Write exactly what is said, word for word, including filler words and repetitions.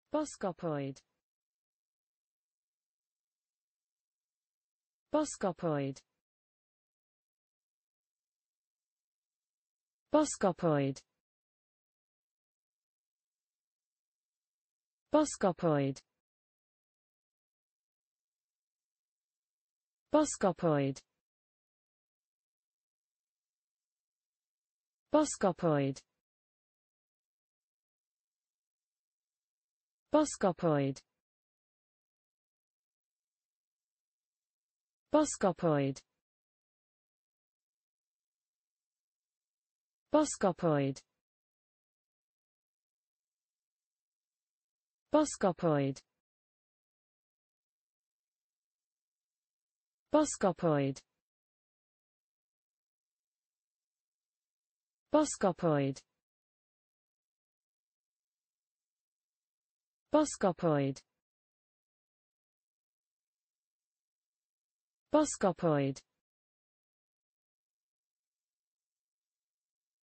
Boskopoid. Boskopoid. Boskopoid. Boskopoid. Boskopoid. Boskopoid. Boskopoid. Boskopoid. Boskopoid. Boskopoid. Boskopoid. Boskopoid. Boskopoid. Boskopoid.